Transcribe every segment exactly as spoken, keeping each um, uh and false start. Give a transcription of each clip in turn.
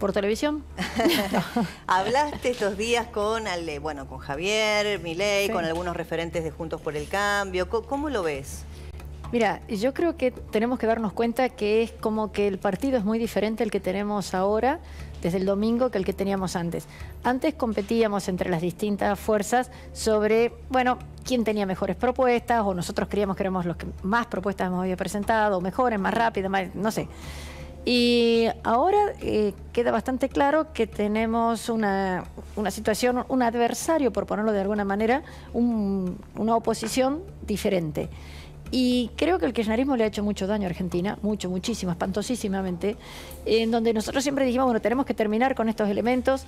por televisión. Hablaste estos días con, Ale, bueno, con Javier Milei, sí, con algunos referentes de Juntos por el Cambio. ¿Cómo, cómo lo ves? Mira, yo creo que tenemos que darnos cuenta que es como que el partido es muy diferente el que tenemos ahora, desde el domingo, que el que teníamos antes. Antes competíamos entre las distintas fuerzas sobre, bueno, quién tenía mejores propuestas, o nosotros creíamos que éramos los que más propuestas hemos había presentado, mejores, más rápidas, más, no sé. Y ahora eh, queda bastante claro que tenemos una, una situación, un adversario, por ponerlo de alguna manera, un, una oposición diferente. Y creo que el kirchnerismo le ha hecho mucho daño a Argentina, mucho, muchísimo, espantosísimamente, en donde nosotros siempre dijimos, bueno, tenemos que terminar con estos elementos.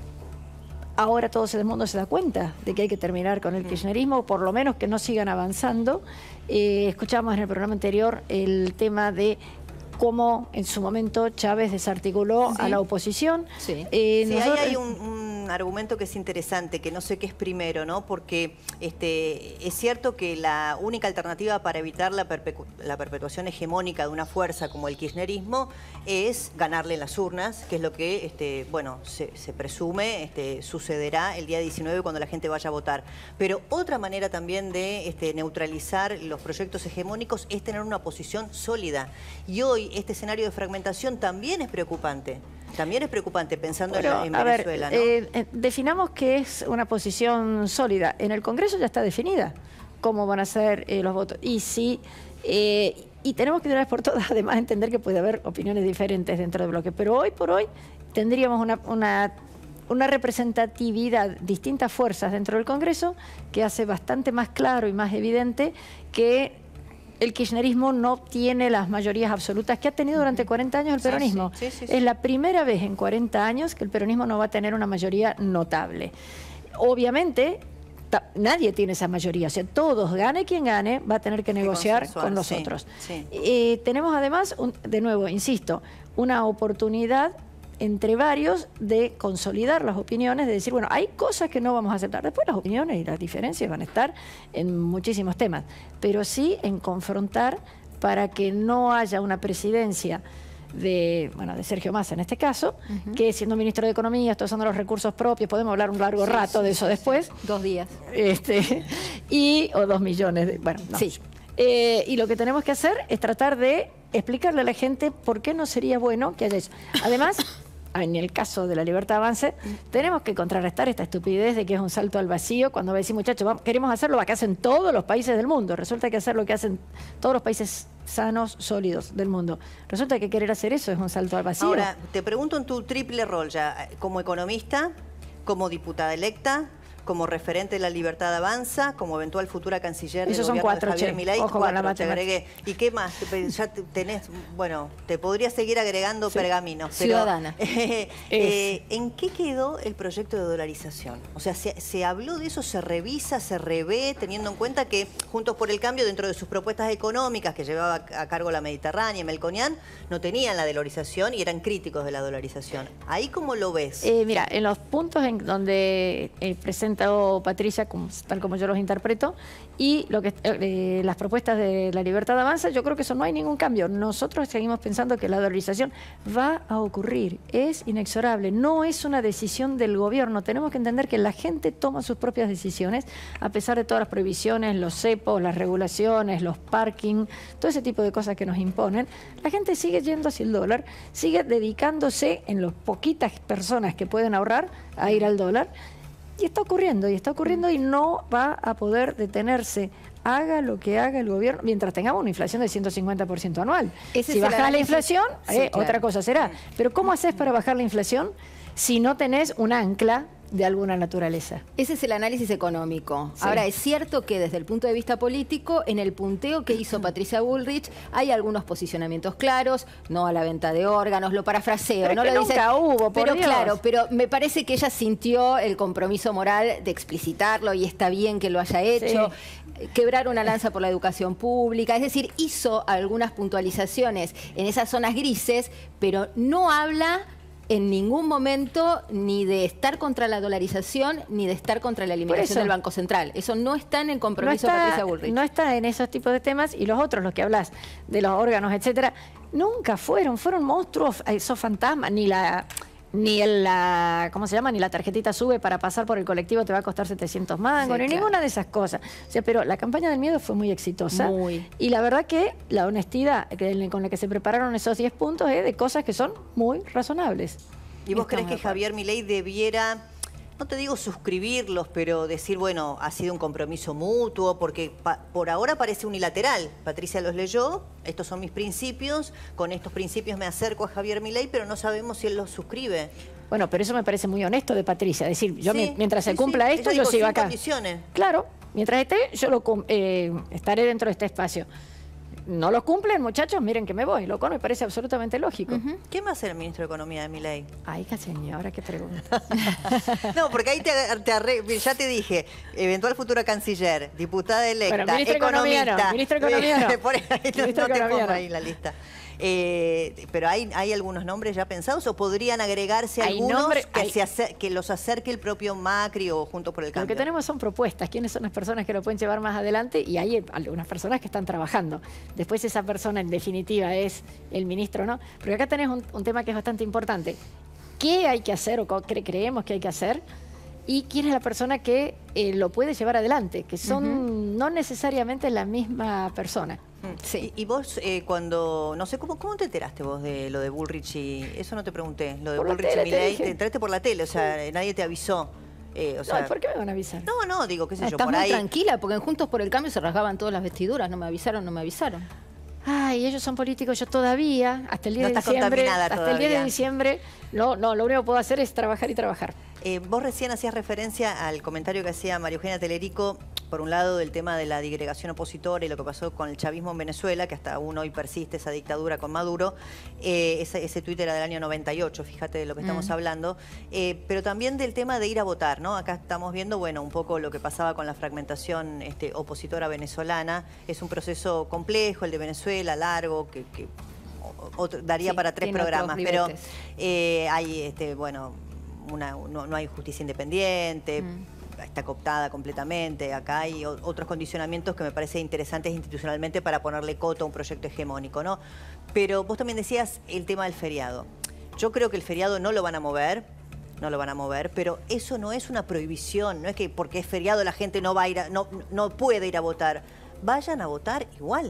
Ahora todo el mundo se da cuenta de que hay que terminar con el kirchnerismo, por lo menos que no sigan avanzando. Eh, escuchamos en el programa anterior el tema de cómo en su momento Chávez desarticuló, sí, a la oposición. Sí, eh, sí, nosotros... ahí hay un, un argumento que es interesante, que no sé qué es primero, ¿no? Porque este, es cierto que la única alternativa para evitar la, perpetu la perpetuación hegemónica de una fuerza como el kirchnerismo es ganarle en las urnas, que es lo que, este, bueno, se, se presume este, sucederá el día diecinueve cuando la gente vaya a votar. Pero otra manera también de este, neutralizar los proyectos hegemónicos es tener una posición sólida. Y hoy este escenario de fragmentación también es preocupante. También es preocupante pensando Pero, en, en Venezuela, ver, ¿no? Eh, definamos qué es una posición sólida. En el Congreso ya está definida cómo van a ser eh, los votos. Y sí, eh, y tenemos que de una vez por todas, además, entender que puede haber opiniones diferentes dentro del bloque. Pero hoy por hoy tendríamos una, una, una representatividad, distintas fuerzas dentro del Congreso, que hace bastante más claro y más evidente que el kirchnerismo no tiene las mayorías absolutas que ha tenido durante cuarenta años el peronismo. Sí, sí, sí, sí. Es la primera vez en cuarenta años que el peronismo no va a tener una mayoría notable. Obviamente, nadie tiene esa mayoría. O sea, todos, gane quien gane, va a tener que negociar con los sí, otros. Sí. Eh, tenemos además, un, de nuevo, insisto, una oportunidad entre varios de consolidar las opiniones, de decir, bueno, hay cosas que no vamos a aceptar. Después las opiniones y las diferencias van a estar en muchísimos temas, pero sí en confrontar para que no haya una presidencia de, bueno, de Sergio Massa en este caso, uh-huh, que siendo ministro de Economía, está usando los recursos propios, podemos hablar un largo sí, rato sí, de eso sí, después. Sí. Dos días. Este, y, o dos millones, de, bueno, no. Sí. Eh, y lo que tenemos que hacer es tratar de explicarle a la gente por qué no sería bueno que haya eso. Además, en el caso de la Libertad Avanza, tenemos que contrarrestar esta estupidez de que es un salto al vacío cuando va a decir, muchachos, vamos, queremos hacer lo que hacen todos los países del mundo. Resulta que hacer lo que hacen todos los países sanos, sólidos del mundo. Resulta que querer hacer eso es un salto al vacío. Ahora, te pregunto en tu triple rol ya, como economista, como diputada electa, como referente de la Libertad Avanza, como eventual futura canciller del gobierno de Javier Milei. Ojo con la matemática. Te agregué. ¿Y qué más? Ya tenés, bueno, te podría seguir agregando sí, pergaminos. Ciudadana. Pero, eh, eh, ¿en qué quedó el proyecto de dolarización? O sea, ¿se, se habló de eso, se revisa, se revé, teniendo en cuenta que Juntos por el Cambio, dentro de sus propuestas económicas que llevaba a cargo la Mediterránea, Melconian, no tenían la dolarización y eran críticos de la dolarización? ¿Ahí cómo lo ves? Eh, mira, en los puntos en donde eh, presenta Patricia, como, tal como yo los interpreto, y lo que eh, las propuestas de la Libertad Avanza, yo creo que eso no hay ningún cambio. Nosotros seguimos pensando que la dolarización va a ocurrir, es inexorable, no es una decisión del gobierno. Tenemos que entender que la gente toma sus propias decisiones, a pesar de todas las prohibiciones, los cepos, las regulaciones, los parking, todo ese tipo de cosas que nos imponen. La gente sigue yendo hacia el dólar, sigue dedicándose, en las poquitas personas que pueden ahorrar, a ir al dólar. Y está ocurriendo, y está ocurriendo y no va a poder detenerse. Haga lo que haga el gobierno, mientras tengamos una inflación del ciento cincuenta por ciento anual. Ese si baja la inflación, sí, eh, claro, otra cosa será. Pero ¿cómo haces para bajar la inflación si no tenés un ancla de alguna naturaleza? Ese es el análisis económico. Sí. Ahora, es cierto que desde el punto de vista político, en el punteo que hizo Patricia Bullrich, hay algunos posicionamientos claros, no a la venta de órganos, lo parafraseo, pero no es que lo nunca dice, hubo, por pero Dios. Claro, pero me parece que ella sintió el compromiso moral de explicitarlo y está bien que lo haya hecho. Sí. Quebrar una lanza por la educación pública, es decir, hizo algunas puntualizaciones en esas zonas grises, pero no habla en ningún momento ni de estar contra la dolarización ni de estar contra la eliminación del Banco Central. Eso no está en el compromiso no está, de Patricia Bullrich. No está en esos tipos de temas, y los otros, los que hablas de los órganos, etcétera, nunca fueron, fueron monstruos, esos fantasmas, ni la Ni el, la, ¿cómo se llama? Ni la tarjetita sube para pasar por el colectivo te va a costar setecientos mangos, Sí, ni claro. ninguna de esas cosas. O sea, pero la campaña del miedo fue muy exitosa. Muy. Y la verdad que la honestidad que- con la que se prepararon esos diez puntos es de cosas que son muy razonables. ¿Y vos Estamos crees de que acuerdo. Javier Milei debiera, no te digo suscribirlos, pero decir, bueno, ha sido un compromiso mutuo, porque pa- por ahora parece unilateral? Patricia los leyó, estos son mis principios, con estos principios me acerco a Javier Milei, pero no sabemos si él los suscribe. Bueno, pero eso me parece muy honesto de Patricia. Es decir, yo Sí, mi- mientras sí, se cumpla sí. esto, Ella yo dijo, sigo sin acá. condiciones. Claro, mientras esté, yo lo cum- eh, estaré dentro de este espacio. No lo cumplen, muchachos, miren que me voy. Lo cual me parece absolutamente lógico. ¿Qué va a hacer el ministro de Economía de Milei? Ay, qué señora, qué pregunta. No, porque ahí te, te arre- ya te dije, eventual futura canciller, diputada electa, Bueno, ministro de Economía no, economista. ministro de Economía no. Por ahí, no, Ministro de no te Economía pongo no. ahí en la lista. Eh, pero hay, hay algunos nombres ya pensados o podrían agregarse Hay algunos nombre- que, hay- se acer- que los acerque el propio Macri o Juntos por el Lo Cambio. que tenemos son propuestas, quiénes son las personas que lo pueden llevar más adelante y hay algunas personas que están trabajando. Después esa persona en definitiva es el ministro, ¿no? Pero acá tenés un, un tema que es bastante importante. ¿Qué hay que hacer o qué creemos que hay que hacer? Y quién es la persona que eh, lo puede llevar adelante, que son no necesariamente la misma persona. Mm. Sí. Y, y vos eh, cuando, no sé, ¿cómo, ¿cómo te enteraste vos de lo de Bullrich y, eso no te pregunté, lo de Por la Bullrich tele, y te Milei, dije. te entraste por la tele, o sea, nadie te avisó. Eh, o sea, No, ¿por qué me van a avisar? no, no, digo, qué sé Ah, yo, estás por muy ahí. tranquila, porque en Juntos por el Cambio se rasgaban todas las vestiduras. No me avisaron, no me avisaron. Ay, ellos son políticos, yo todavía, hasta el día No de estás diciembre, contaminada hasta el día de todavía. diciembre, no, no, lo único que puedo hacer es trabajar y trabajar. Eh, vos recién hacías referencia al comentario que hacía María Eugenia Telerico, por un lado del tema de la digregación opositora y lo que pasó con el chavismo en Venezuela, que hasta aún hoy persiste esa dictadura con Maduro. Eh, ese, ese tuit era del año noventa y ocho, fíjate de lo que estamos Mm. hablando. Eh, pero también del tema de ir a votar, ¿no? Acá estamos viendo, bueno, un poco lo que pasaba con la fragmentación este, opositora venezolana. Es un proceso complejo, el de Venezuela, largo, que... que otro- daría Sí, para tres tiene otros programas, pero ribetes. eh, hay, este, bueno, una, no, no hay justicia independiente, Mm. está cooptada completamente. Acá hay o- otros condicionamientos que me parecen interesantes institucionalmente para ponerle coto a un proyecto hegemónico, ¿no? Pero vos también decías el tema del feriado. Yo creo que el feriado no lo van a mover, no lo van a mover, pero eso no es una prohibición, no es que porque es feriado la gente no va a ir a- no, no puede ir a votar. Vayan a votar igual.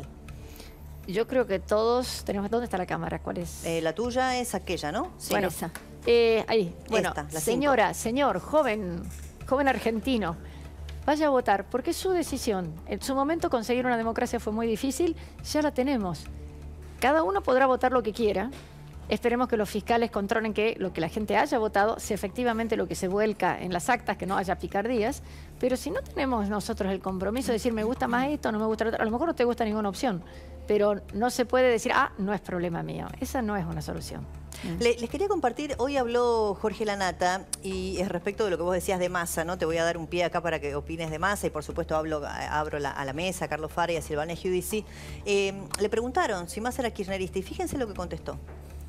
Yo creo que todos tenemos... ¿Dónde está la cámara? ¿Cuál es? Eh, la tuya es aquella, ¿no? Sí, Bueno, esa. Eh, ahí, bueno, Esta, la señora, señor, joven, joven argentino, vaya a votar, porque es su decisión. En su momento conseguir una democracia fue muy difícil, ya la tenemos. Cada uno podrá votar lo que quiera. Esperemos que los fiscales controlen que lo que la gente haya votado sea efectivamente lo que se vuelca en las actas, que no haya picardías. Pero si no tenemos nosotros el compromiso de decir me gusta más esto, no me gusta lo otro, a lo mejor no te gusta ninguna opción, pero no se puede decir, ah, no es problema mío. Esa no es una solución. Le- les quería compartir, hoy habló Jorge Lanata y es respecto de lo que vos decías de Massa, ¿no? Te voy a dar un pie acá para que opines de Massa y por supuesto hablo, abro la- a la mesa a Carlos Fara y a Silvana Giudici. Eh, le preguntaron si Massa era kirchnerista y fíjense lo que contestó.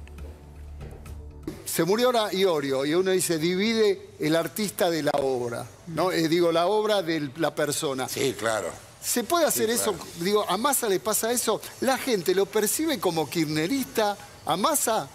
Se murió ahora Iorio y uno dice, divide el artista de la obra, ¿no? Eh, digo, la obra de la persona. Sí, claro. ¿Se puede hacer Sí, eso? claro. Digo, ¿a Massa le pasa eso? ¿La gente lo percibe como kirchnerista? ¿A Massa?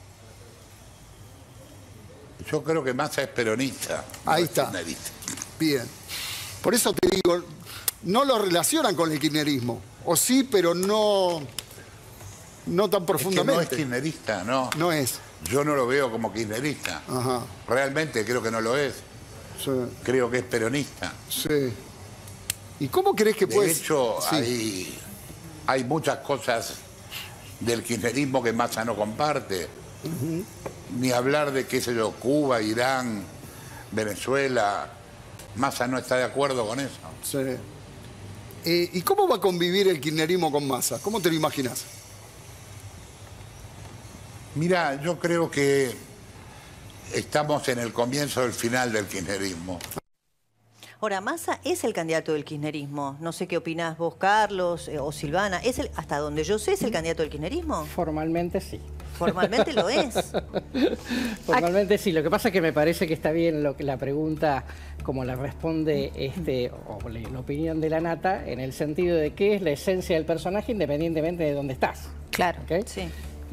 Yo creo que Massa es peronista. no Ahí es está. kirchnerista. Bien. Por eso te digo, no lo relacionan con el kirchnerismo. O sí, pero no, no tan Es que profundamente. no es kirchnerista, no. No es. Yo no lo veo como kirchnerista. Ajá. Realmente creo que no lo es. Sí, Creo que es peronista. sí. ¿Y cómo crees que De puede hecho, Sí. hay, hay muchas cosas del kirchnerismo que Massa no comparte. Ni hablar de, qué sé yo, Cuba, Irán, Venezuela. Massa no está de acuerdo con eso. Sí. Eh, ¿Y cómo va a convivir el kirchnerismo con Massa? ¿Cómo te lo imaginas? Mira, yo creo que estamos en el comienzo del final del kirchnerismo. Ahora, Massa es el candidato del kirchnerismo. No sé qué opinás vos, Carlos, eh, o Silvana. ¿Es el, hasta donde yo sé, es el candidato del kirchnerismo? Formalmente sí. Formalmente lo es. Formalmente sí. Lo que pasa es que me parece que está bien lo que la pregunta, como la responde este, o la, la opinión de la Nata, en el sentido de qué es la esencia del personaje independientemente de dónde estás. Claro. ¿Ok? Sí.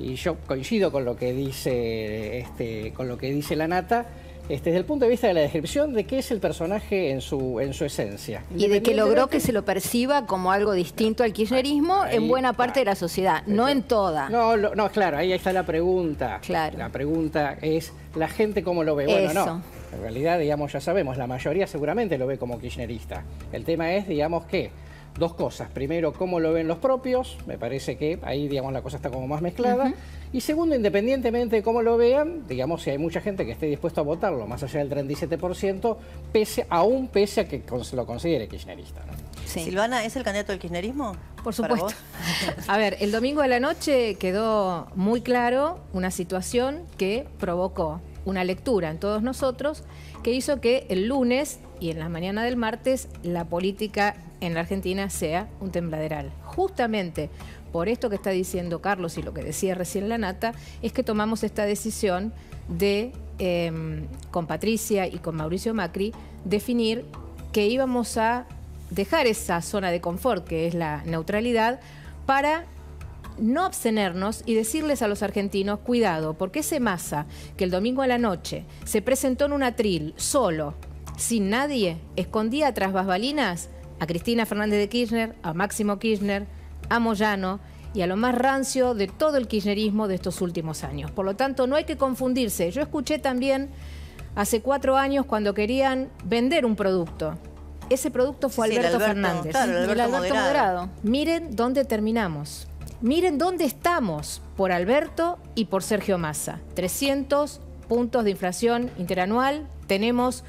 y yo coincido con lo que dice, este, con lo que dice la Nata, este, desde el punto de vista de la descripción de qué es el personaje en su, en su esencia. Y de que logró que se lo perciba como algo distinto al kirchnerismo ahí, en buena parte claro. de la sociedad, no en toda. No, lo, no, claro, ahí está la pregunta. Claro. La pregunta es, ¿la gente cómo lo ve? Bueno, Eso. no. En realidad, digamos, ya sabemos, la mayoría seguramente lo ve como kirchnerista. El tema es, digamos, que dos cosas. Primero, cómo lo ven los propios. Me parece que ahí, digamos, la cosa está como más mezclada. Uh-huh. Y segundo, independientemente de cómo lo vean, digamos, si hay mucha gente que esté dispuesta a votarlo, más allá del treinta y siete por ciento, pese, aún pese a que lo considere kirchnerista, ¿no? Sí. Silvana, ¿es el candidato del kirchnerismo? Por supuesto. A ver, el domingo de la noche quedó muy claro una situación que provocó una lectura en todos nosotros que hizo que el lunes y en la mañana del martes la política en la Argentina sea un tembladeral. Justamente por esto que está diciendo Carlos y lo que decía recién la Nata, es que tomamos esta decisión de, eh, con Patricia y con Mauricio Macri, definir que íbamos a dejar esa zona de confort, que es la neutralidad, para no abstenernos y decirles a los argentinos, cuidado, porque ese Massa que el domingo a la noche se presentó en un atril solo, sin nadie, escondía tras bambalinas a Cristina Fernández de Kirchner, a Máximo Kirchner, a Moyano y a lo más rancio de todo el kirchnerismo de estos últimos años. Por lo tanto, no hay que confundirse. Yo escuché también hace cuatro años cuando querían vender un producto. Ese producto fue sí, Alberto, Alberto Fernández. Claro, el Alberto, el Alberto Moderado. Moderado. Miren dónde terminamos. Miren dónde estamos por Alberto y por Sergio Massa. trescientos puntos de inflación interanual. Tenemos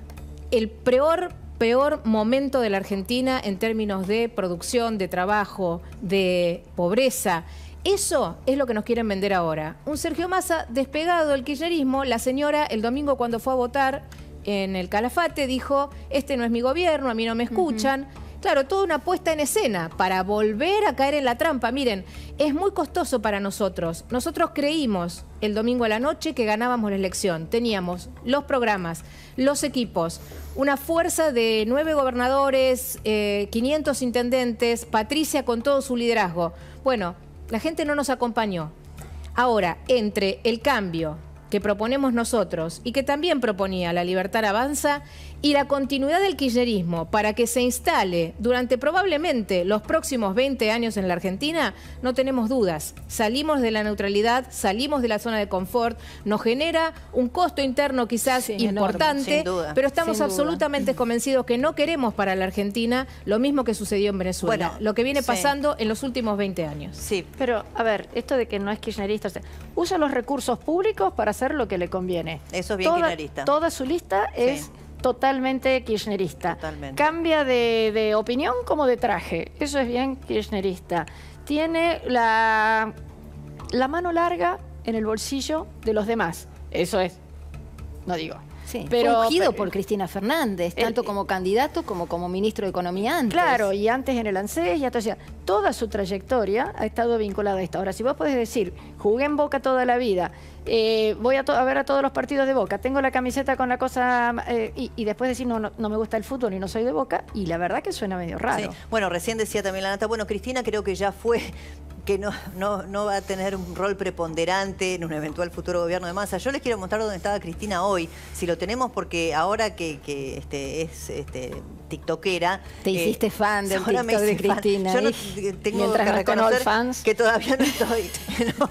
el peor, peor momento de la Argentina en términos de producción, de trabajo, de pobreza. Eso es lo que nos quieren vender ahora. Un Sergio Massa despegado del kirchnerismo. La señora el domingo cuando fue a votar en el Calafate dijo, este no es mi gobierno, a mí no me escuchan. Uh-huh. Claro, toda una puesta en escena para volver a caer en la trampa. Miren, es muy costoso para nosotros. Nosotros creímos el domingo a la noche que ganábamos la elección. Teníamos los programas, los equipos, una fuerza de nueve gobernadores, eh, quinientos intendentes, Patricia con todo su liderazgo. Bueno, la gente no nos acompañó. Ahora, entre el cambio que proponemos nosotros y que también proponía La Libertad Avanza y la continuidad del kirchnerismo para que se instale durante probablemente los próximos veinte años en la Argentina, no tenemos dudas. Salimos de la neutralidad, salimos de la zona de confort, nos genera un costo interno quizás sí, importante, sin duda, pero estamos sin absolutamente duda. convencidos que no queremos para la Argentina lo mismo que sucedió en Venezuela, bueno, lo que viene sí. pasando en los últimos veinte años. Sí, pero a ver, esto de que no es kirchnerista, o sea, usa los recursos públicos para hacer lo que le conviene. Eso es bien toda, kirchnerista. Toda su lista sí. es totalmente kirchnerista. Totalmente. Cambia de, de opinión como de traje. Eso es bien kirchnerista. Tiene la, la mano larga en el bolsillo de los demás. Eso es, no digo. Sí, pero, fue ungido pero, por Cristina Fernández, el, tanto como candidato como como ministro de Economía antes. Claro, y antes en el ANSES, y hasta, o sea, toda su trayectoria ha estado vinculada a esto. Ahora, si vos podés decir, jugué en Boca toda la vida, eh, voy a, a ver a todos los partidos de Boca, tengo la camiseta con la cosa, eh, y, y después decir, no, no, no me gusta el fútbol y no soy de Boca, y la verdad que suena medio raro. Sí. Bueno, recién decía también la Nata, bueno, Cristina creo que ya fue... que no, no, no va a tener un rol preponderante en un eventual futuro gobierno de Massa. Yo les quiero mostrar dónde estaba Cristina hoy, si lo tenemos, porque ahora que, que este, es este, tiktokera... Te eh, hiciste fan del TikTok me de Cristina. Fan. Yo no tengo que reconocer fans. que todavía no estoy... No.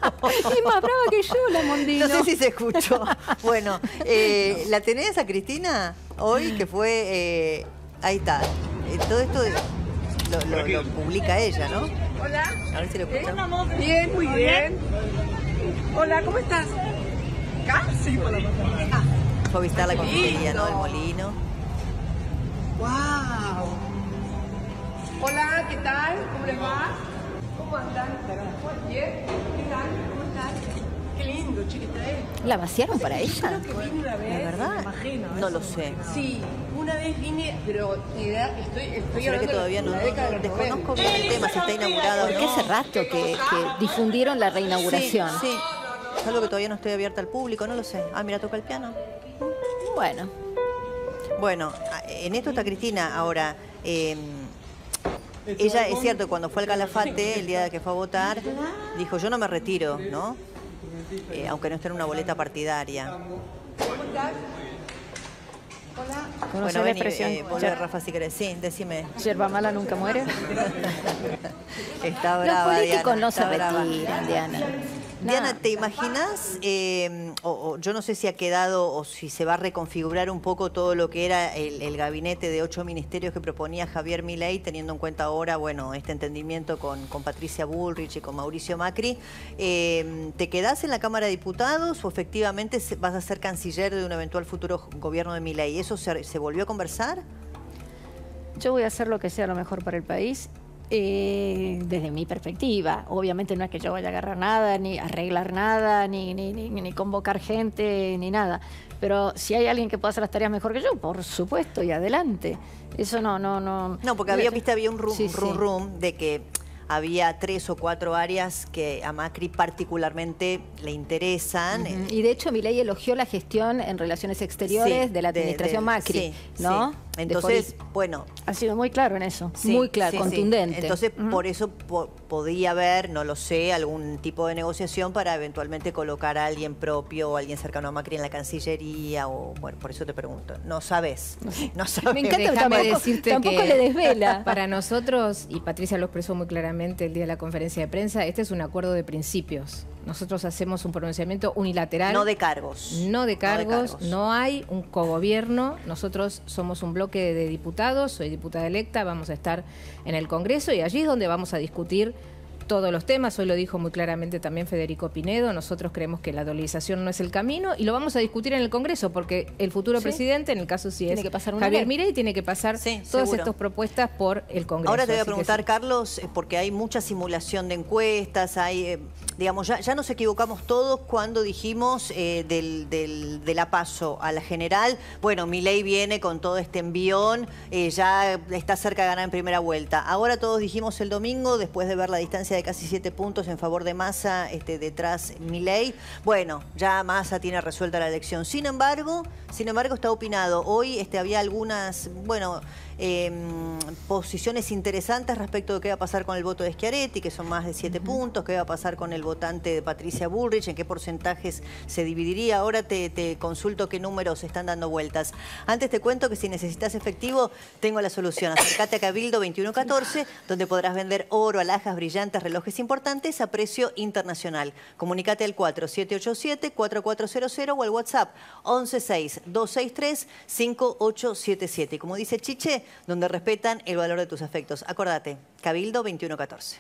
Es más brava que yo, la Mondino. No sé si se escuchó. Bueno, eh, ¿la tenés a Cristina hoy? Que fue... Eh, ahí está. Eh, todo esto... De, Lo, lo, lo publica ella, ¿no? Hola. A ver si lo escuchamos. Bien, muy bien. Hola, ¿cómo estás? ¿Acá? Sí, por la ah. Fue a visitar la confitería, ¿no? El molino. ¡Wow! Hola, ¿qué tal? ¿Cómo les va? ¿Cómo andan? ¿Bien? ¿Qué tal? ¿Cómo están? Qué lindo, chiquita, ¿eh? ¿La vaciaron para ella? Creo que vine una vez. ¿La verdad? Me imagino. No eso. lo sé. Sí, una vez vine, pero edad, estoy, estoy hablando que todavía no, de la década no, de desconozco bien el tema, si está inaugurado. Porque hace rato que, que difundieron la reinauguración. Sí, sí. Es algo que todavía no estoy abierta al público, no lo sé. Ah, mira, toca el piano. Bueno. Bueno, en esto está Cristina. Ahora, eh, ella, es cierto, cuando fue al Calafate, el día que fue a votar, dijo, yo no me retiro, ¿no? Eh, aunque no esté en una boleta partidaria. Bueno, la expresión. Eh, volve, Rafa, si querés. Sí, decime. Yerba mala nunca muere. Está brava, Los políticos Diana, no se brava. retiran, Diana. Diana, ¿te imaginas? Eh, o, o yo no sé si ha quedado o si se va a reconfigurar un poco todo lo que era el, el gabinete de ocho ministerios que proponía Javier Milei, teniendo en cuenta ahora, bueno, este entendimiento con, con Patricia Bullrich y con Mauricio Macri. Eh, ¿Te quedás en la Cámara de Diputados o efectivamente vas a ser canciller de un eventual futuro gobierno de Milei? ¿Eso se, se volvió a conversar? Yo voy a hacer lo que sea lo mejor para el país. Eh, desde mi perspectiva, obviamente no es que yo vaya a agarrar nada, ni arreglar nada, ni, ni, ni, ni convocar gente, ni nada. Pero si hay alguien que pueda hacer las tareas mejor que yo, por supuesto, y adelante. Eso no, no, no. No, porque había, viste, había un rum, sí, rum, sí. rum de que había tres o cuatro áreas que a Macri particularmente le interesan. Uh-huh. Y de hecho Milei elogió la gestión en relaciones exteriores Sí, de la administración de, de, Macri, sí, ¿no? Sí. Entonces, bueno... Ha sido muy claro en eso. Sí, muy claro, sí, contundente. Sí. Entonces, Uh-huh. por eso po podía haber, no lo sé, algún tipo de negociación para eventualmente colocar a alguien propio o alguien cercano a Macri en la Cancillería o, bueno, por eso te pregunto. No sabes. No sabes. Me encanta, Déjame tampoco, decirte tampoco que le desvela. Para nosotros, y Patricia lo expresó muy claramente el día de la conferencia de prensa, este es un acuerdo de principios. Nosotros hacemos un pronunciamiento unilateral. No de cargos. No de cargos, No de cargos. no hay un cogobierno. Nosotros somos un bloque de diputados, soy diputada electa, vamos a estar en el Congreso y allí es donde vamos a discutir todos los temas. Hoy lo dijo muy claramente también Federico Pinedo. Nosotros creemos que la dolarización no es el camino y lo vamos a discutir en el Congreso porque el futuro Sí. presidente, en el caso si Tiene es que pasar una Javier ley. Milei, tiene que pasar Sí, todas seguro. estas propuestas por el Congreso. Ahora te voy a Así que preguntar, sí. Carlos, eh, porque hay mucha simulación de encuestas, hay, eh, digamos, ya, ya nos equivocamos todos cuando dijimos eh, del, del, de la PASO a la general, bueno, Milei viene con todo este envión, eh, ya está cerca de ganar en primera vuelta. Ahora todos dijimos el domingo, después de ver la distancia de casi siete puntos en favor de Massa, este, detrás Milei, bueno, ya Massa tiene resuelta la elección. Sin embargo, sin embargo está opinado. Hoy este, había algunas, bueno... Eh, posiciones interesantes respecto de qué va a pasar con el voto de Schiaretti, que son más de siete uh-huh. puntos, qué va a pasar con el votante de Patricia Bullrich, en qué porcentajes se dividiría. Ahora te, te consulto qué números están dando vueltas. Antes te cuento que si necesitas efectivo, tengo la solución. Acércate a Cabildo veintiuno catorce, donde podrás vender oro, alhajas, brillantes, relojes importantes a precio internacional. Comunicate al cuatro siete ocho siete, cuatro cuatro cero cero o al WhatsApp once seis dos seis tres, cinco ocho siete siete. Y como dice Chiche, donde respetan el valor de tus afectos. Acordate, Cabildo veintiuno catorce.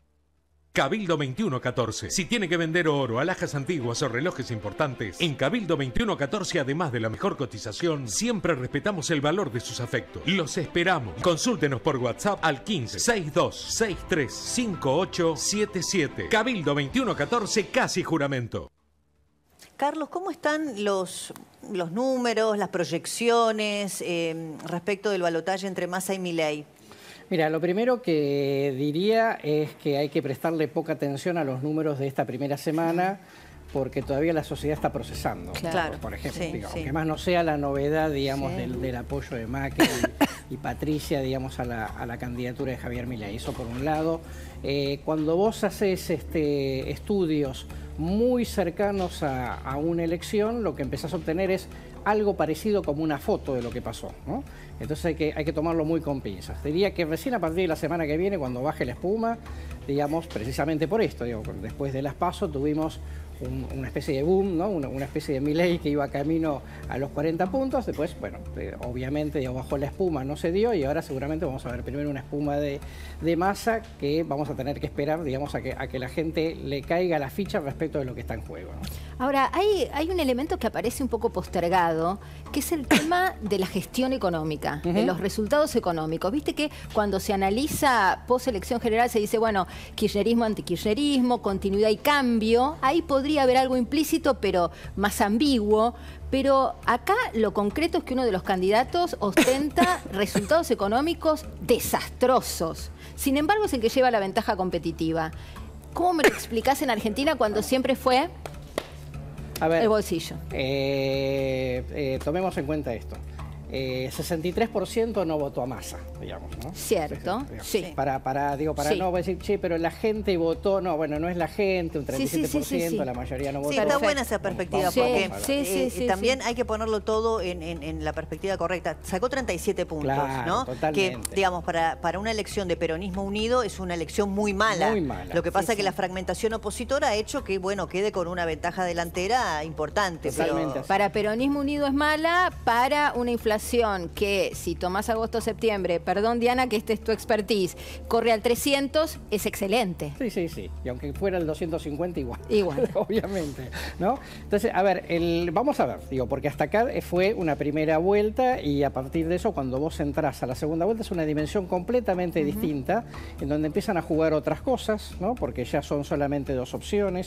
Cabildo veintiuno catorce. Si tiene que vender oro, alhajas antiguas o relojes importantes, en Cabildo veintiuno catorce, además de la mejor cotización, siempre respetamos el valor de sus afectos. Los esperamos. Consúltenos por WhatsApp al quince, sesenta y dos, sesenta y tres, cincuenta y ocho setenta y siete. Cabildo veintiuno catorce, casi juramento. Carlos, ¿cómo están los, los números, las proyecciones eh, respecto del balotaje entre Massa y Milei? Mira, lo primero que diría es que hay que prestarle poca atención a los números de esta primera semana porque todavía la sociedad está procesando. Claro. Por ejemplo, Sí, digamos, sí. aunque más no sea la novedad, digamos, Sí. del, del apoyo de Macri y, y Patricia, digamos, a la, a la candidatura de Javier Milei. Eso por un lado. Eh, cuando vos haces este, estudios muy cercanos a, a una elección, lo que empezás a obtener es algo parecido como una foto de lo que pasó, ¿no? Entonces hay que, hay que tomarlo muy con pinzas. Diría que recién a partir de la semana que viene, cuando baje la espuma, digamos, precisamente por esto, digo, después de las PASO tuvimos un, una especie de boom, ¿no? Una, una especie de Milei que iba camino a los cuarenta puntos, después, bueno, eh, obviamente digo, bajó la espuma, no se dio y ahora seguramente vamos a ver primero una espuma de, de Massa que vamos a tener que esperar, digamos, a que, a que la gente le caiga la ficha respecto de lo que está en juego, ¿no? Ahora, hay, hay un elemento que aparece un poco postergado, que es el tema de la gestión económica, uh-huh. de los resultados económicos. Viste que cuando se analiza post-elección general se dice, bueno, kirchnerismo, antikirchnerismo, continuidad y cambio. Ahí podría haber algo implícito, pero más ambiguo. Pero acá lo concreto es que uno de los candidatos ostenta resultados económicos desastrosos. Sin embargo, es el que lleva la ventaja competitiva. ¿Cómo me lo explicás en Argentina cuando siempre fue A ver, el bolsillo? Eh, eh, tomemos en cuenta esto. eh, sesenta y tres por ciento no votó a Massa, digamos, ¿no? Cierto, sí. Para, para, digo, para sí. no decir, che, pero la gente votó, no, bueno, no es la gente, un treinta y siete por ciento, sí, sí, sí, sí. la mayoría no votó. Sí, está buena esa perspectiva, Sí, porque sí, sí, eh, sí, también sí. hay que ponerlo todo en, en- en la perspectiva correcta. Sacó treinta y siete puntos, Claro, ¿no? totalmente. Que, digamos, para, para una elección de peronismo unido es una elección muy mala. Muy mala. Lo que pasa Sí, es que sí. la fragmentación opositora ha hecho que, bueno, quede con una ventaja delantera importante. Totalmente pero- así. Para Peronismo Unido es mala, para una inflación que, si tomás agosto-septiembre, perdón Diana, que este es tu expertise, corre al trescientos, es excelente. Sí, sí, sí. Y aunque fuera el doscientos cincuenta, igual. Igual. Obviamente, ¿no? Entonces, a ver, el, vamos a ver, digo, porque hasta acá fue una primera vuelta y a partir de eso, cuando vos entrás a la segunda vuelta, es una dimensión completamente uh-huh. distinta, en donde empiezan a jugar otras cosas, ¿no? Porque ya son solamente dos opciones.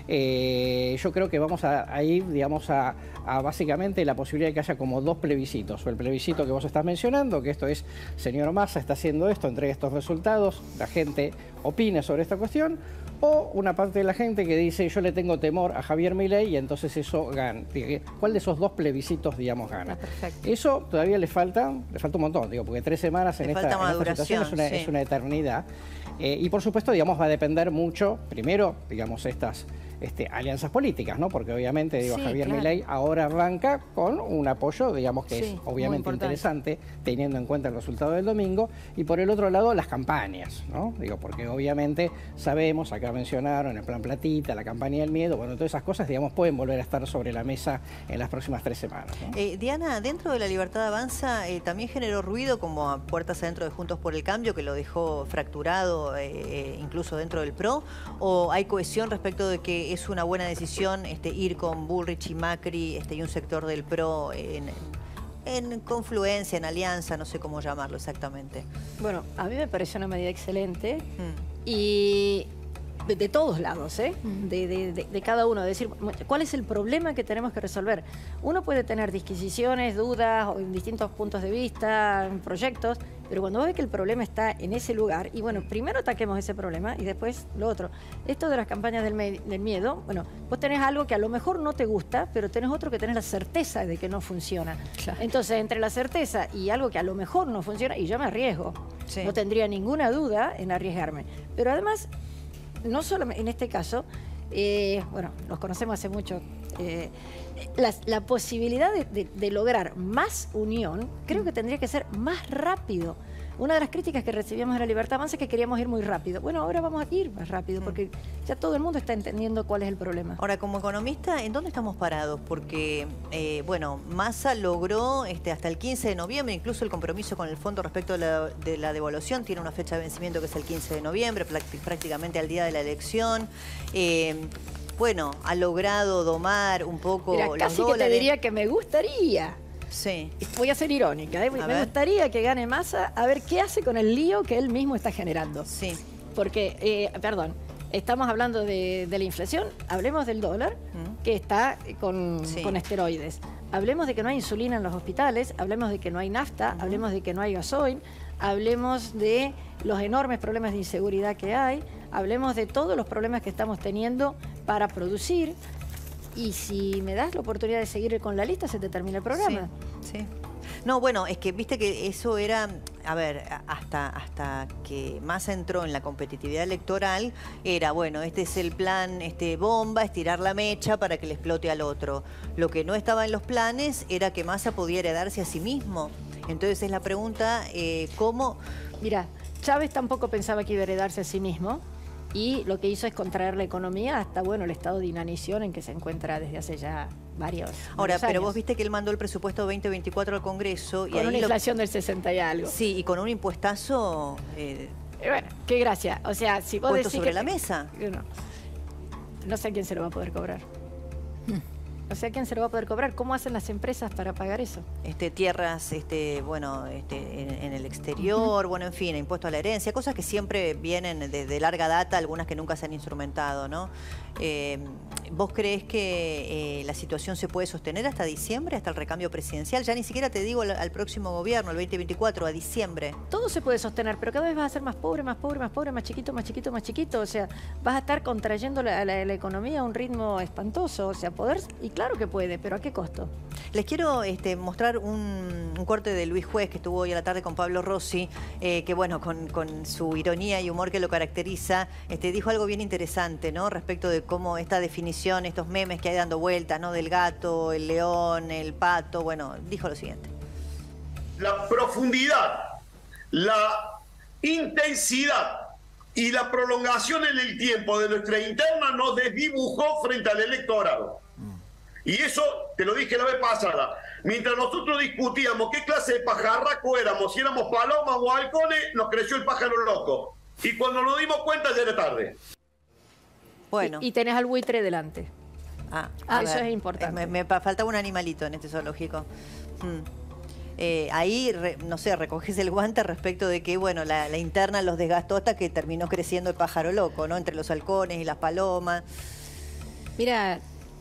Eh, yo creo que vamos a, a ir, digamos, a, a básicamente la posibilidad de que haya como dos plebiscitos, o el plebiscito que vos estás mencionando, que esto es, señor Massa está haciendo esto, entrega estos resultados, la gente opine sobre esta cuestión, o una parte de la gente que dice yo le tengo temor a Javier Milei y entonces eso gana. ¿Cuál de esos dos plebiscitos, digamos, gana? Ah, perfecto. Eso todavía le falta, le falta un montón, digo, porque tres semanas en Le esta, falta en esta maduración, situación es una, sí. es una eternidad. Eh, y por supuesto, digamos, va a depender mucho, primero, digamos, estas este, alianzas políticas, ¿no? Porque obviamente, digo, Sí, Javier claro. Milei ahora arranca con un apoyo, digamos, que Sí, es muy obviamente importante. interesante, teniendo en cuenta el resultado del domingo, y por el otro lado, las campañas, ¿no? Digo, porque obviamente sabemos, acá mencionaron el plan Platita, la campaña del miedo, bueno, todas esas cosas, digamos, pueden volver a estar sobre la mesa en las próximas tres semanas, ¿no? Eh, Diana, dentro de la Libertad Avanza eh, también generó ruido como a puertas adentro de Juntos por el Cambio, que lo dejó fracturado eh, eh, incluso dentro del P R O, o hay cohesión respecto de que es una buena decisión este, ir con Bullrich y Macri este, y un sector del P R O en, en confluencia, en alianza, no sé cómo llamarlo exactamente. Bueno, a mí me pareció una medida excelente Mm. y de, de todos lados, ¿eh? de, de, de, de cada uno, decir cuál es el problema que tenemos que resolver. Uno puede tener disquisiciones, dudas, o en distintos puntos de vista, proyectos, pero cuando ve que el problema está en ese lugar, y bueno, primero ataquemos ese problema y después lo otro. Esto de las campañas del, me- del miedo, bueno, vos tenés algo que a lo mejor no te gusta, pero tenés otro que tenés la certeza de que no funciona. Claro. Entonces, entre la certeza y algo que a lo mejor no funciona, y yo me arriesgo, Sí. no tendría ninguna duda en arriesgarme. Pero además, no solo en este caso, eh, bueno, los conocemos hace mucho, eh, la, la posibilidad de, de- de lograr más unión, creo que tendría que ser más rápido. Una de las críticas que recibíamos de la Libertad Avanza es que queríamos ir muy rápido. Bueno, ahora vamos a ir más rápido, porque ya todo el mundo está entendiendo cuál es el problema. Ahora, como economista, ¿en dónde estamos parados? Porque, eh, bueno, Massa logró este, hasta el quince de noviembre, incluso el compromiso con el fondo respecto de la, de la devaluación tiene una fecha de vencimiento que es el quince de noviembre, prácti- prácticamente al día de la elección. Eh, bueno, ha logrado domar un poco Mira, los casi que te dólares. diría que me gustaría. Sí. Voy a ser irónica, ¿eh? A me ver. gustaría que gane Massa a ver qué hace con el lío que él mismo está generando. Sí. Porque, eh, perdón, estamos hablando de, de la inflación, hablemos del dólar, Mm. que está con, Sí. con esteroides. Hablemos de que no hay insulina en los hospitales, hablemos de que no hay nafta, hablemos de que no hay gasoil, hablemos de los enormes problemas de inseguridad que hay, hablemos de todos los problemas que estamos teniendo para producir. Y si me das la oportunidad de seguir con la lista, se te termina el programa. Sí, sí. No, bueno, es que viste que eso era, a ver, hasta, hasta que Massa entró en la competitividad electoral, era, bueno, este es el plan este, bomba, estirar la mecha para que le explote al otro. Lo que no estaba en los planes era que Massa pudiera darse a sí mismo. Entonces es la pregunta, eh, ¿cómo? Mira, Chávez tampoco pensaba que iba a heredarse a sí mismo y lo que hizo es contraer la economía hasta, bueno, el estado de inanición en que se encuentra desde hace ya varios, Ahora, varios pero años. vos viste que él mandó el presupuesto veinte veinticuatro al Congreso y Con ahí una lo- inflación del sesenta y algo. Sí, y con un impuestazo Eh, eh, bueno, qué gracia. O sea, si vos puesto decís sobre que- la mesa. No, no sé a quién se lo va a poder cobrar. O sea, ¿a quién se lo va a poder cobrar? ¿Cómo hacen las empresas para pagar eso? Este, tierras, este, bueno, este, en, en el exterior, bueno, en fin, impuesto a la herencia, cosas que siempre vienen de, de larga data, algunas que nunca se han instrumentado, ¿no? Eh, ¿Vos creés que eh, la situación se puede sostener hasta diciembre, hasta el recambio presidencial? Ya ni siquiera te digo al, al próximo gobierno, el veinte veinticuatro, a diciembre. Todo se puede sostener, pero cada vez vas a ser más pobre, más pobre, más pobre, más chiquito, más chiquito, más chiquito. O sea, vas a estar contrayendo la, la, la economía a un ritmo espantoso. O sea, poder, y claro que puede, pero ¿a qué costo? Les quiero este, mostrar un, un corte de Luis Juez, que estuvo hoy a la tarde con Pablo Rossi, eh, que bueno, con, con su ironía y humor que lo caracteriza, este, dijo algo bien interesante, ¿no? Respecto de cómo esta definición, estos memes que hay dando vueltas, ¿no? Del gato, el león, el pato, bueno, dijo lo siguiente. La profundidad, la intensidad y la prolongación en el tiempo de nuestra interna nos desdibujó frente al electorado. Y eso te lo dije la vez pasada. Mientras nosotros discutíamos qué clase de pajarraco éramos, si éramos palomas o halcones, nos creció el pájaro loco. Y cuando nos dimos cuenta ya era tarde. Bueno. Y, y tenés al buitre delante. Ah, ah eso ver, es importante. Me, me faltaba un animalito en este zoológico. Hmm. Eh, ahí, re, no sé, recoges el guante respecto de que, bueno, la, la interna los desgastó hasta que terminó creciendo el pájaro loco, ¿no? Entre los halcones y las palomas. Mira,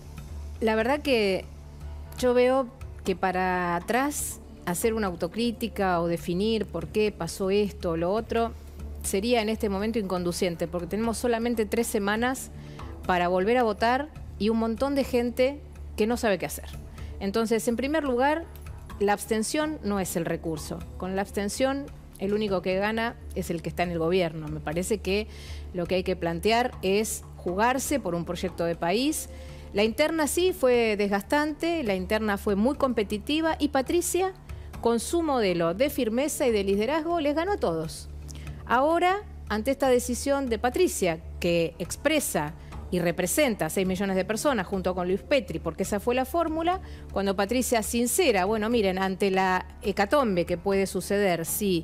la verdad que yo veo que para atrás hacer una autocrítica o definir por qué pasó esto o lo otro sería en este momento inconducente, porque tenemos solamente tres semanas para volver a votar y un montón de gente que no sabe qué hacer. Entonces, en primer lugar, la abstención no es el recurso. Con la abstención, el único que gana es el que está en el gobierno. Me parece que lo que hay que plantear es jugarse por un proyecto de país. La interna sí fue desgastante, la interna fue muy competitiva y Patricia, con su modelo de firmeza y de liderazgo, les ganó a todos. Ahora, ante esta decisión de Patricia, que expresa y representa a seis millones de personas junto con Luis Petri, porque esa fue la fórmula, cuando Patricia sincera, bueno, miren, ante la hecatombe que puede suceder si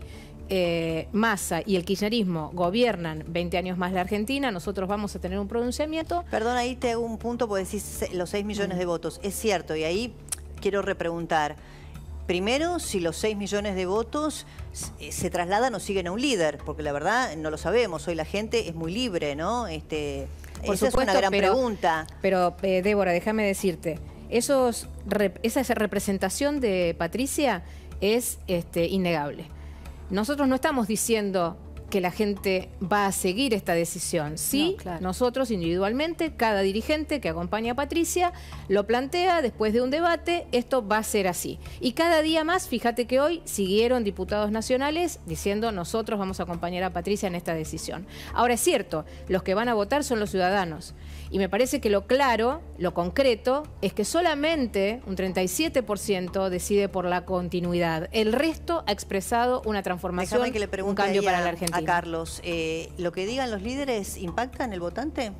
eh, Massa y el kirchnerismo gobiernan veinte años más la Argentina, nosotros vamos a tener un pronunciamiento. Perdón, ahí te hago un punto porque decís los seis millones de votos. Es cierto, y ahí quiero repreguntar. Primero, si los seis millones de votos se trasladan o siguen a un líder, porque la verdad no lo sabemos. Hoy la gente es muy libre, ¿no? Este, Por esa supuesto, es una gran pero, pregunta. Pero, eh, Débora, déjame decirte, esos, esa representación de Patricia es este, innegable. Nosotros no estamos diciendo que la gente va a seguir esta decisión. Sí, no, claro. Nosotros individualmente, cada dirigente que acompaña a Patricia, lo plantea después de un debate, esto va a ser así. Y cada día más, fíjate que hoy siguieron diputados nacionales diciendo nosotros vamos a acompañar a Patricia en esta decisión. Ahora es cierto, los que van a votar son los ciudadanos. Y me parece que lo claro, lo concreto, es que solamente un treinta y siete por ciento decide por la continuidad. El resto ha expresado una transformación, que le un cambio para la Argentina. A Carlos, eh, ¿lo que digan los líderes impacta en el votante?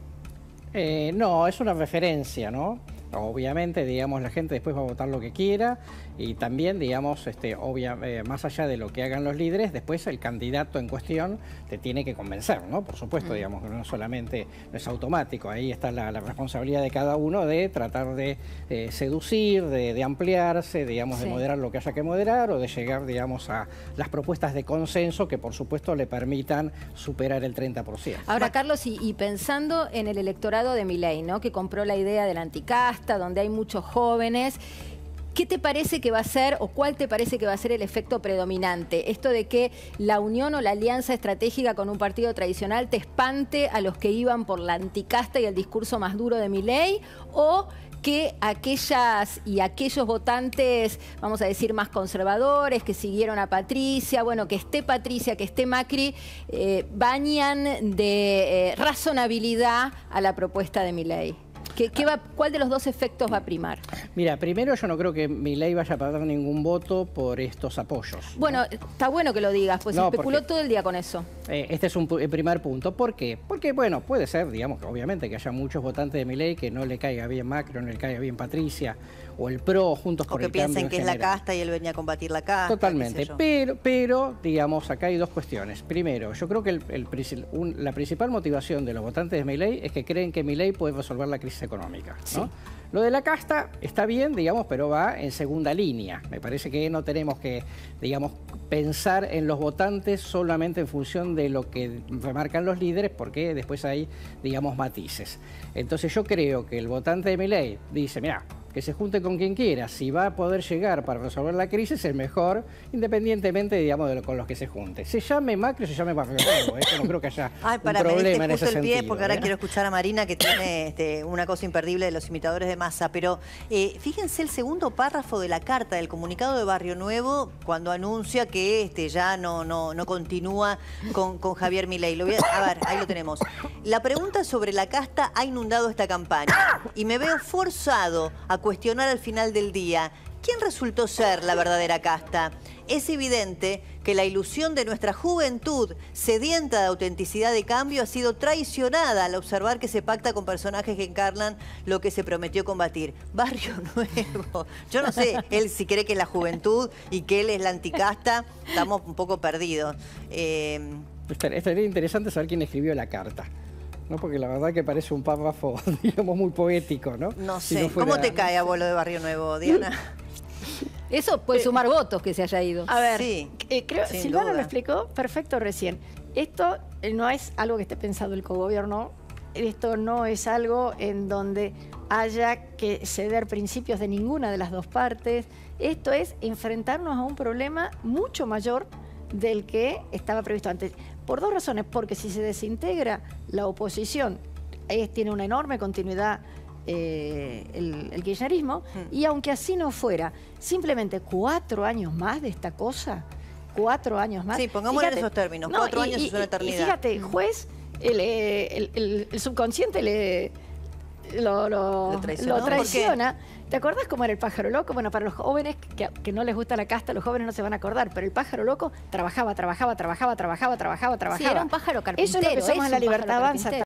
Eh, no, es una referencia, ¿no? Obviamente, digamos, la gente después va a votar lo que quiera y también, digamos, este, obvia, eh, más allá de lo que hagan los líderes, después el candidato en cuestión te tiene que convencer, ¿no? Por supuesto, mm. digamos, no solamente no es automático, ahí está la, la responsabilidad de cada uno de tratar de eh, seducir, de, de ampliarse, digamos, sí. de moderar lo que haya que moderar o de llegar, digamos, a las propuestas de consenso que, por supuesto, le permitan superar el treinta por ciento. Ahora, Carlos, y, y pensando en el electorado de Milei, ¿no? Que compró la idea del anticasta, donde hay muchos jóvenes. ¿Qué te parece que va a ser o cuál te parece que va a ser el efecto predominante? Esto de que la unión o la alianza estratégica con un partido tradicional te espante a los que iban por la anticasta y el discurso más duro de Milei, o que aquellas y aquellos votantes, vamos a decir, más conservadores, que siguieron a Patricia, bueno, que esté Patricia, que esté Macri, eh, bañan de eh, razonabilidad a la propuesta de Milei? ¿Qué, qué va, ¿Cuál de los dos efectos va a primar? Mira, primero yo no creo que Milei vaya a perder ningún voto por estos apoyos. Bueno, ¿no? Está bueno que lo digas, pues no, se especuló porque, todo el día con eso. Eh, este es un el primer punto. ¿Por qué? Porque, bueno, puede ser, digamos, que obviamente que haya muchos votantes de Milei que no le caiga bien Macri, no le caiga bien Patricia, o el PRO, Juntos por el Cambio. O que piensen que es la casta y él venía a combatir la casta. Totalmente, pero, pero, digamos, acá hay dos cuestiones. Primero, yo creo que el, el, un, la principal motivación de los votantes de Milei es que creen que Milei puede resolver la crisis económica, ¿no? Sí. Lo de la casta está bien, digamos, pero va en segunda línea. Me parece que no tenemos que, digamos, pensar en los votantes solamente en función de lo que remarcan los líderes, porque después hay, digamos, matices. Entonces yo creo que el votante de Milei dice, mira, que se junte con quien quiera, si va a poder llegar para resolver la crisis, el mejor, independientemente, digamos, de lo, con los que se junte. Se llame Macri o se llame Barrio Nuevo, ¿eh? No creo que haya Ay, para, un problema me en ese justo el pie, sentido. porque ahora ¿eh? quiero escuchar a Marina, que tiene este, una cosa imperdible de los imitadores de masa. Pero eh, fíjense el segundo párrafo de la carta del comunicado de Barrio Nuevo, cuando anuncia que este, ya no, no, no continúa con, con Javier Milei. Lo voy a, a ver, ahí lo tenemos. La pregunta sobre la casta ha inundado esta campaña y me veo forzado a cuestionar al final del día, ¿quién resultó ser la verdadera casta? Es evidente que la ilusión de nuestra juventud, sedienta de autenticidad de cambio, ha sido traicionada al observar que se pacta con personajes que encarnan lo que se prometió combatir. Barrio Nuevo. Yo no sé, él si cree que es la juventud y que él es la anticasta, estamos un poco perdidos. Eh... Estaría interesante saber quién escribió la carta. ¿No? Porque la verdad que parece un párrafo, digamos, muy poético, ¿no? No si sé. no fuera... ¿Cómo te cae a vos lo de Barrio Nuevo, Diana? Eso puede sumar votos que se haya ido. A ver, Sí, eh, creo sin Silvana duda. lo explicó perfecto recién. Esto eh, no es algo que esté pensado el cogobierno, esto no es algo en donde haya que ceder principios de ninguna de las dos partes. Esto es enfrentarnos a un problema mucho mayor del que estaba previsto antes. Por dos razones, porque si se desintegra la oposición, es, tiene una enorme continuidad eh, el, el kirchnerismo, mm. y aunque así no fuera, simplemente cuatro años más de esta cosa, cuatro años más. Sí, pongámoslo en esos términos, no, cuatro y, años y, es una eternidad. Y fíjate, juez, el, el, el, el subconsciente le lo, lo, lo traicionó. Lo traiciona. ¿Te acordás cómo era el pájaro loco? Bueno, para los jóvenes que, que no les gusta la casta, los jóvenes no se van a acordar, pero el pájaro loco trabajaba, trabajaba, trabajaba, trabajaba, trabajaba, trabajaba. Sí, era un pájaro carpintero. Eso es lo que somos en la Libertad Avanza.